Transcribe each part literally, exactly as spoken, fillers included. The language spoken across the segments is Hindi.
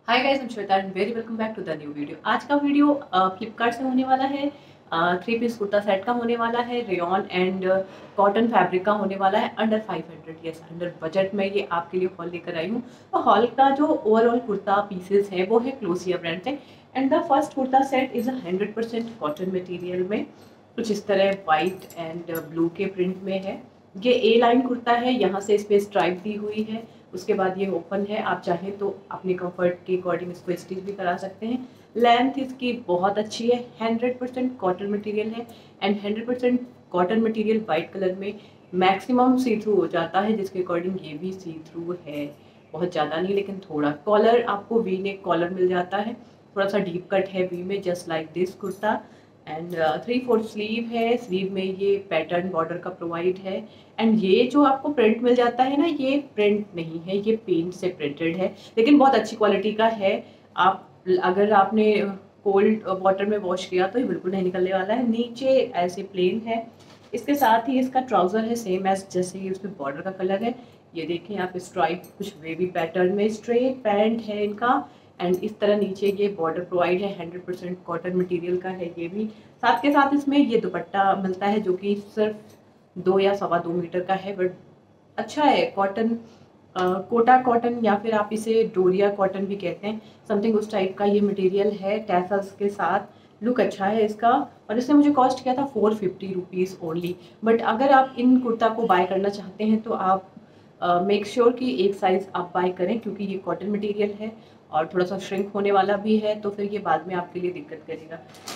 Hi guys, I am Shweta and very welcome back to the new video. आज का वीडियो फ्लिपकार्ट से होने वाला है। थ्री पीस कुर्ता सेट का होने वाला है, रेयॉन एंड कॉटन फैब्रिक का होने वाला है। Under five hundred, yes under budget में ये आपके लिए हॉल लेकर आई हूँ। तो हॉल का जो ओवरऑल कुर्ता पीसेस है वो है क्लोसिया ब्रांड से। And the first kurta set is a hundred percent cotton material में, कुछ इस तरह वाइट एंड ब्लू के प्रिंट में है। ये ए लाइन कुर्ता है, यहाँ से इस पर स्ट्राइप दी हुई है। उसके बाद ये ओपन है, आप चाहें तो अपने कंफर्ट के अकॉर्डिंग इसको स्टिच भी करा सकते हैं। लेंथ इसकी बहुत अच्छी है, हंड्रेड परसेंट कॉटन मटेरियल है and hundred percent cotton material white colour में मैक्सिमम सी थ्रू हो जाता है, जिसके अकॉर्डिंग ये भी सी थ्रू है। बहुत ज़्यादा नहीं लेकिन थोड़ा। कॉलर आपको वी नेक कॉलर मिल जाता है, थोड़ा सा डीप कट है वी में, just like this kurta. And three fourth sleeve है, स्लीव में ये पैटर्न बॉर्डर का प्रोवाइड है। एंड ये जो आपको प्रिंट मिल जाता है ना, ये प्रिंट नहीं है, ये पेंट से प्रिंटेड है, लेकिन बहुत अच्छी क्वालिटी का है। आप अगर आपने कोल्ड वाटर में वॉश किया तो ये बिल्कुल नहीं निकलने वाला है। नीचे ऐसे प्लेन है, इसके साथ ही इसका ट्राउज़र है सेम एज जैसे ही उसमें बॉर्डर का कलर है। ये देखें आप, स्ट्राइप कुछ वेवी पैटर्न में, स्ट्रेट पैंट है इनका। एंड इस तरह नीचे ये बॉर्डर प्रोवाइड है, हंड्रेड परसेंट कॉटन मटेरियल का है ये भी। साथ के साथ इसमें ये दुपट्टा मिलता है जो कि सिर्फ दो या सवा दो मीटर का है, बट अच्छा है। कॉटन, कोटा कॉटन या फिर आप इसे डोरिया कॉटन भी कहते हैं, समथिंग उस टाइप का ये मटेरियल है। टैसल्स के साथ लुक अच्छा है इसका, और इसने मुझे कॉस्ट किया था four fifty rupees only. But अगर आप इन कुर्ता को बाय करना चाहते हैं तो आप मेक uh, श्योर sure कि एक साइज़ आप बाय करें, क्योंकि ये कॉटन मटेरियल है और थोड़ा सा श्रिंक होने वाला भी है, तो फिर ये बाद में आपके लिए दिक्कत करेगा।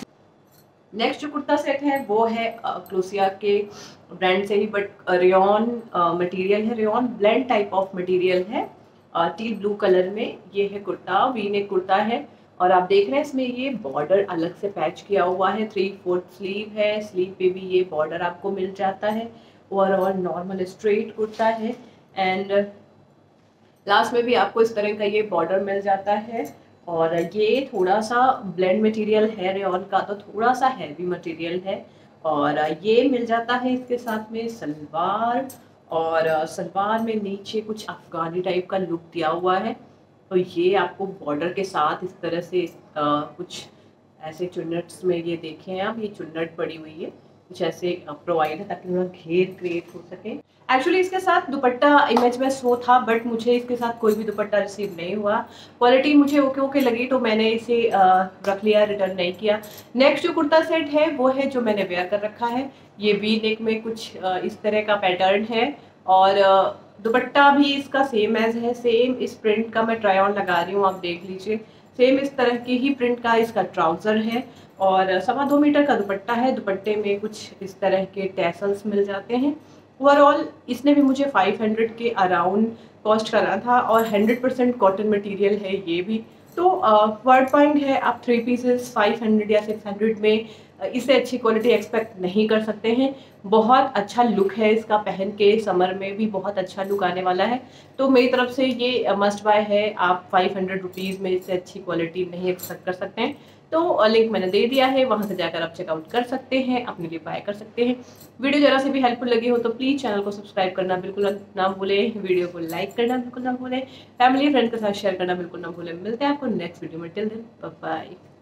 नेक्स्ट जो कुर्ता सेट है वो है क्लोसिया के ब्रांड से ही, बट रेयॉन मटेरियल है, rayon blend type of material है। टील ब्लू कलर में ये है कुर्ता, वी नेक कुर्ता है। और आप देख रहे हैं इसमें ये बॉर्डर अलग से पैच किया हुआ है, थ्री फोर्थ स्लीव है, स्लीव पे भी ये बॉर्डर आपको मिल जाता है। ओवरऑल नॉर्मल स्ट्रेट कुर्ता है एंड लास्ट में भी आपको इस तरह का ये बॉर्डर मिल जाता है। और ये थोड़ा सा ब्लेंड मटेरियल है रेयॉन का, तो थोड़ा सा हैवी मटेरियल है। और ये मिल जाता है इसके साथ में सलवार, और सलवार में नीचे कुछ अफगानी टाइप का लुक दिया हुआ है। तो ये आपको बॉर्डर के साथ इस तरह से आ, कुछ ऐसे चुन्नट्स में, ये देखें आप, ये चुन्नट पड़ी हुई है, कुछ ऐसे प्रोवाइड है ताकि थोड़ा घेर क्रिएट हो सके। एक्चुअली इसके साथ दुपट्टा इमेज में शो था, बट मुझे इसके साथ कोई भी दुपट्टा रिसीव नहीं हुआ। क्वालिटी मुझे ओके ओके लगी तो मैंने इसे रख लिया, रिटर्न नहीं किया। नेक्स्ट जो कुर्ता सेट है वो है जो मैंने वेयर कर रखा है। ये वी नेक में कुछ इस तरह का पैटर्न है, और दुपट्टा भी इसका सेम एज है, सेम इस प्रिंट का मैं ट्राई ऑन लगा रही हूँ, आप देख लीजिए। सेम इस तरह की ही प्रिंट का इसका ट्राउज़र है, और सवा दो मीटर का दुपट्टा है। दुपट्टे में कुछ इस तरह के टैसल्स मिल जाते हैं। ओवरऑल इसने भी मुझे फाइव हंड्रेड के अराउंड कॉस्ट करा था, और हंड्रेड परसेंट कॉटन मटेरियल है ये भी। तो वर्ड पॉइंट है, आप थ्री पीसेस फाइव हंड्रेड या सिक्स हंड्रेड में इससे अच्छी क्वालिटी एक्सपेक्ट नहीं कर सकते हैं। बहुत अच्छा लुक है इसका, पहन के समर में भी बहुत अच्छा लुक आने वाला है। तो मेरी तरफ से ये मस्ट बाय है। आप फाइव हंड्रेड रुपीज़ में इससे अच्छी क्वालिटी नहीं एक्सपेक्ट कर सकते हैं। तो लिंक मैंने दे दिया है, वहां से जाकर आप चेकआउट कर सकते हैं, अपने लिए बाय कर सकते हैं। वीडियो जरा से भी हेल्पफुल लगी हो तो प्लीज़ चैनल को सब्सक्राइब करना बिल्कुल ना भूलें, वीडियो को लाइक करना बिल्कुल ना भूलें, फैमिली फ्रेंड के साथ शेयर करना बिल्कुल ना भूलें। मिलते हैं आपको नेक्स्ट वीडियो में, टिल देन बाय बाय।